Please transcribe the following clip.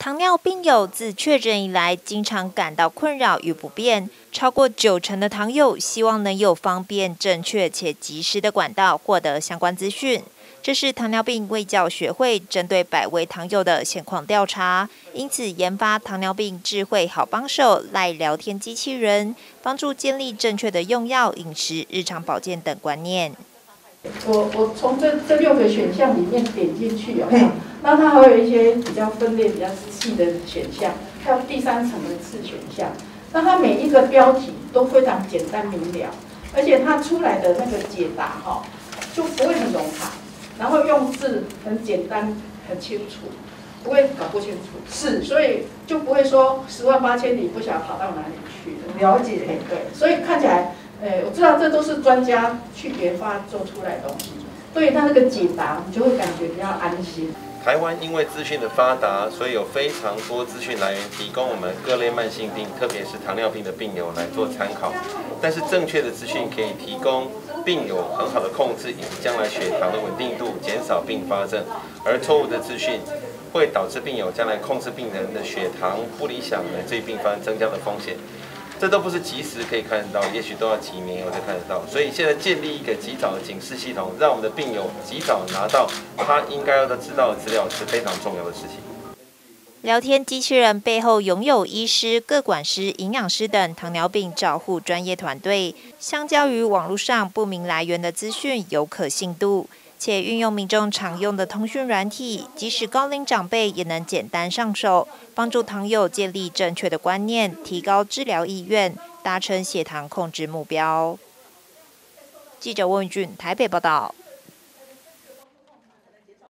糖尿病友自确诊以来，经常感到困扰与不便。超过90%的糖友希望能有方便、正确且及时的管道获得相关资讯。这是糖尿病卫教学会针对100位糖友的现况调查，因此研发糖尿病智慧好帮手赖聊天机器人，帮助建立正确的用药、饮食、日常保健等观念。 我从这6个选项里面点进去那它还有一些比较分类比较细的选项，还有第3层的次选项。那它每一个标题都非常简单明了，而且它出来的那个解答就不会很冗长，然后用字很简单很清楚，不会搞不清楚。是，所以就不会说10万8千里不晓得跑到哪里去了。了解，对，所以看起来。我知道这都是专家去研发做出来的东西，对于他那个解答，你就会感觉比较安心。 台湾因为资讯的发达，所以有非常多资讯来源提供我们各类慢性病，特别是糖尿病的病友来做参考。但是正确的资讯可以提供病友很好的控制以及将来血糖的稳定度，减少并发症。而错误的资讯会导致病友将来控制病人的血糖不理想，乃至于并发增加的风险。这都不是及时可以看得到，也许都要几年我才看得到。所以现在建立一个及早的警示系统，让我们的病友及早拿到他应该要知道的资料，是非常重要的事情。 聊天机器人背后拥有医师、个管师、营养师等糖尿病照护专业团队，相较于网络上不明来源的资讯有可信度，且运用民众常用的通讯软体，即使高龄长辈也能简单上手，帮助糖友建立正确的观念，提高治疗意愿，达成血糖控制目标。记者温俊台北报道。